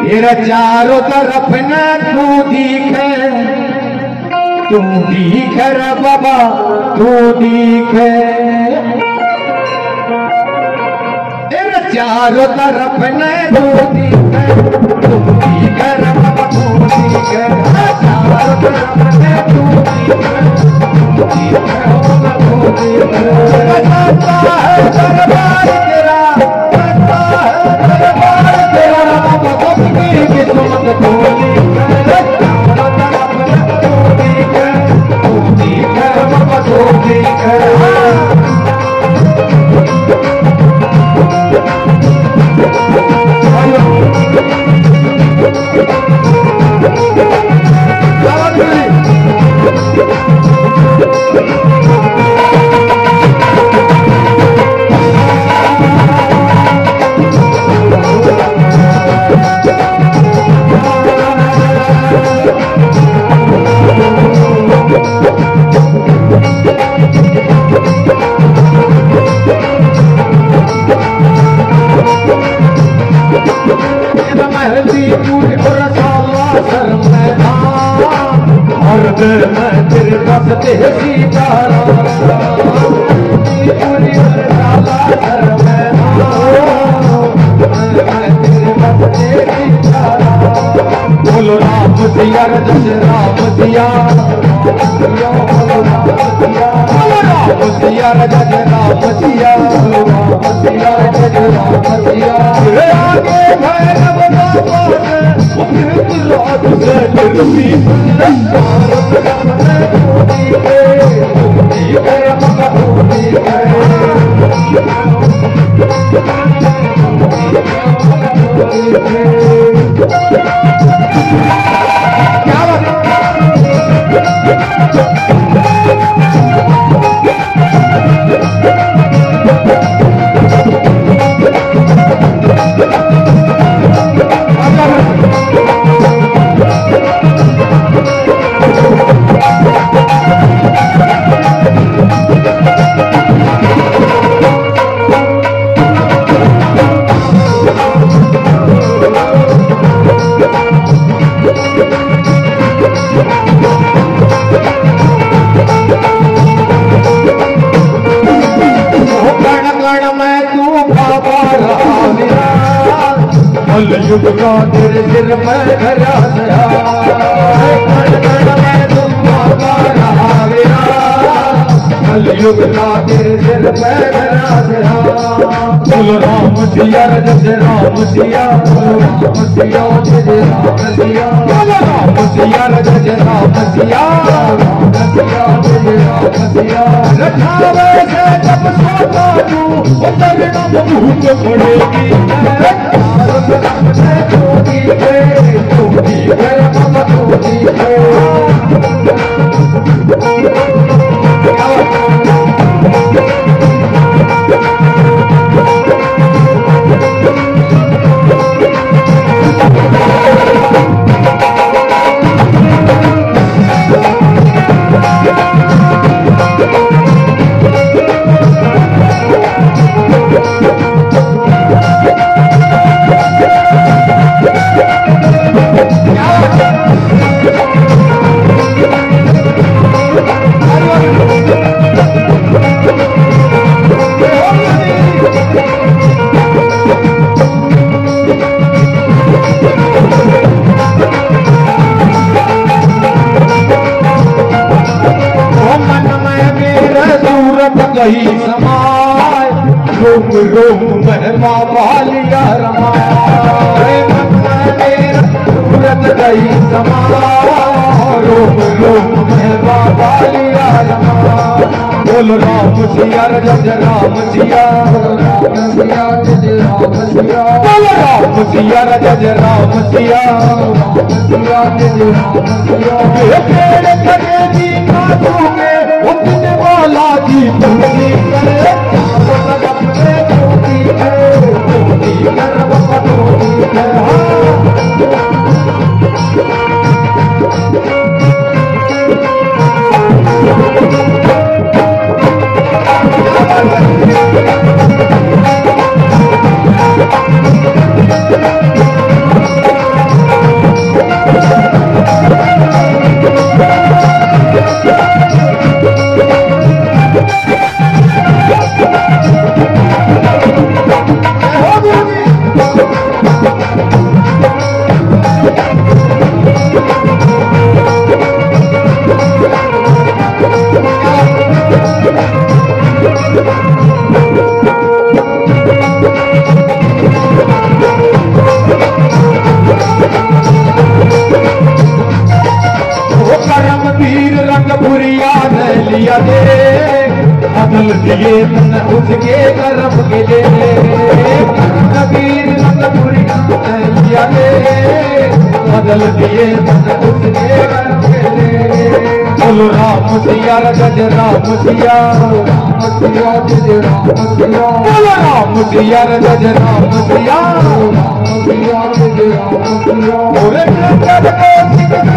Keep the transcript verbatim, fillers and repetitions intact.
तेरा चारों तरफ न तू दिखे, तू दिखे रे बाबा तू दिखे। तेरा चारों तरफ न तू दिखे, तू दिखे रे बाबा तू दिखे। चारों तरफ न तू दिखे, तू दिखे तू दिखे। बसता है दरबार तेरा, बसता है दरबार तेरा बाबा की किस्मत तू दिखे। चारों तरफ न तू दिखे, तू दिखे बाबा तू दिखे। मैं तेरे बसते सीताराम पूरी डाला सर में, मैं तेरे बसते सीताराम। बोलो राम सिया जज राम सिया, बोलो राम सिया, बोलो राम सिया जज राम सिया, राम सिया जज राम सिया। आगे भैरव बाबा रात से डरती युग का तेरे सिर में धरा दया, मैं तुम बाबा रहा मेरा। कल युग का तेरे सिर में धरा दया। बोलो राम सिया जज राम सिया, बोलो राम सिया जज राम सिया, बोलो राम सिया जज राम सिया, राम सिया जज राम सिया। रखावे से जब सोता तू उतर नम भूत पड़ेगी। कहीं समाय रोम रोम महिमा वालिया रमाए। मन में मेरा सूरत कहीं समाय रोम रोम महिमा वालिया रमाए। बोलो राम सिया जज राम सिया, राम सिया जज राम सिया, बोलो राम सिया जज राम सिया, राम सिया जज राम सिया। तेरे खड़े जी काटोगे उतने वाला जी पूरी करे। अपने टोटी है टोटी कर बाबा टोटी है। करमवीर रंग बुरिया ने लिया दे बदल दिए मन उसके कर्म के दे करमवीर रंग बुरिया ने लिया दे बदल दिए मन उसके कर्म के दे बोलो राम सिया गज राम सिया राम सिया गज राम सिया बोलो राम सिया गज राम सिया राम सिया गज राम सिया बोले